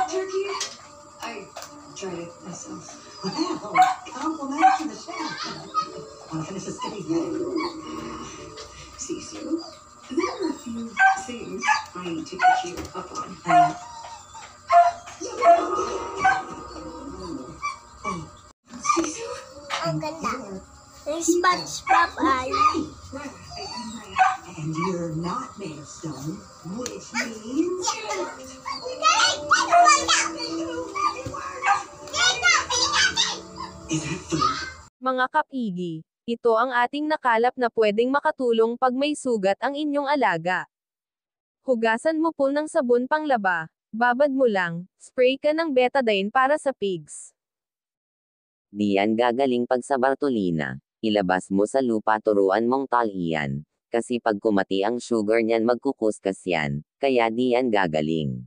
turkey? I tried it myself. Well, compliments to the chef. Want to finish the steak? Sisu, there are a few things I need to catch you up on. Sisu? Ang ganda. Yung SpongeBob ay. And you're not made of stone, which means... Is that food? Mga kapigi, ito ang ating nakalap na pwedeng makatulong pag may sugat ang inyong alaga. Hugasan mo po ng sabon panglaba, babad mo lang, spray ka ng betadine para sa pigs. Di yan gagaling pag sa Bartolina. Ilabas mo sa lupa, turuan mong talian. Kasi pag kumati ang sugar niyan magkukuskas yan, kaya di yan gagaling.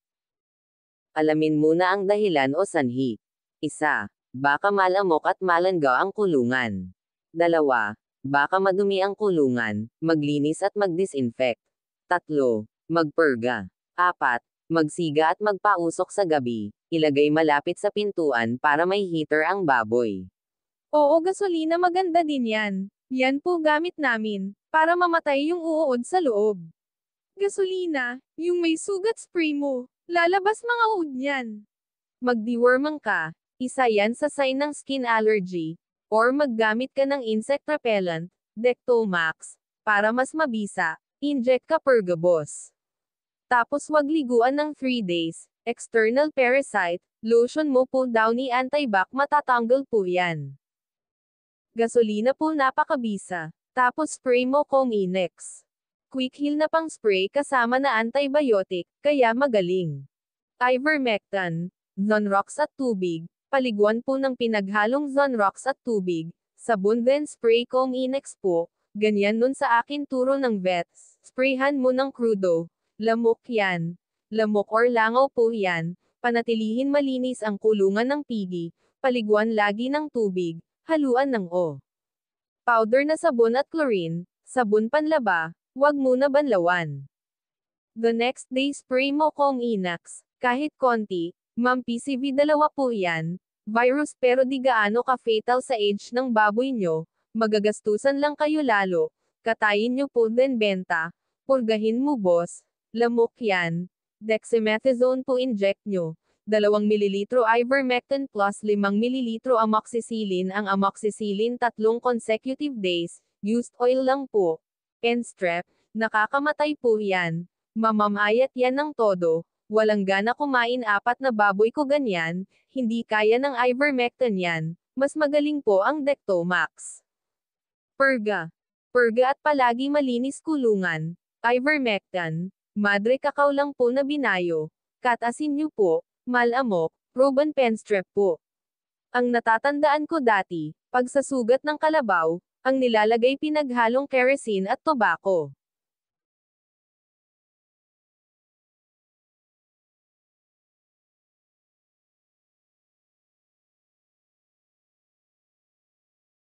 Alamin muna ang dahilan o sanhi. 1. Baka malamok at malanggaw ang kulungan. 2. Baka madumi ang kulungan, maglinis at mag-disinfect. 3. Magpurga. 4. Magsiga at magpausok sa gabi, ilagay malapit sa pintuan para may heater ang baboy. Oo, gasolina, maganda din yan. Yan po gamit namin, para mamatay yung uod sa loob. Gasolina, yung may sugat spray mo, lalabas mga uod yan. Mag-dewormang ka, isa yan sa sign ng skin allergy, or maggamit ka ng insect repellent, Dectomax, para mas mabisa, inject ka Pergabos. Tapos wag liguan ng 3 days, external parasite, lotion mo po Downy anti-bac, matatanggal po yan. Gasolina po napakabisa. Tapos spray mo Cominex. Quick heal na pang spray kasama na antibiotic, kaya magaling. Ivermectin, Zonrox at tubig, paliguan po ng pinaghalong Zonrox at tubig, sabon then spray Cominex po, ganyan nun sa akin turo ng vets, sprayhan mo ng crudo, lamok yan. Lamok or langaw po yan, panatilihin malinis ang kulungan ng pigi, paliguan lagi ng tubig, haluan ng powder na sabon at chlorine, sabon panlaba, wag muna banlawan. The next day spray mo Cominex, kahit konti, Ma'am PCV 2 po yan, virus pero di gaano ka-fatal sa age ng baboy nyo, magagastusan lang kayo lalo, katayin nyo po then benta, purgahin mo boss, lamok yan, dexamethasone po inject nyo. 2 ml ivermectin plus 5 ml amoxicillin. Ang amoxicillin 3 consecutive days, used oil lang po. N-strep, nakakamatay po yan. Mamamayat yan ng todo, walang gana kumain 4 na baboy ko ganyan, hindi kaya ng ivermectin yan, mas magaling po ang Dectomax. Purga. Purga at palagi malinis kulungan. Ivermectin, madre kakao lang po na binayo. Katasin nyo po. Malamok, proven penstrep po. Ang natatandaan ko dati, pag sa sugat ng kalabaw, ang nilalagay pinaghalong kerosene at tobacco.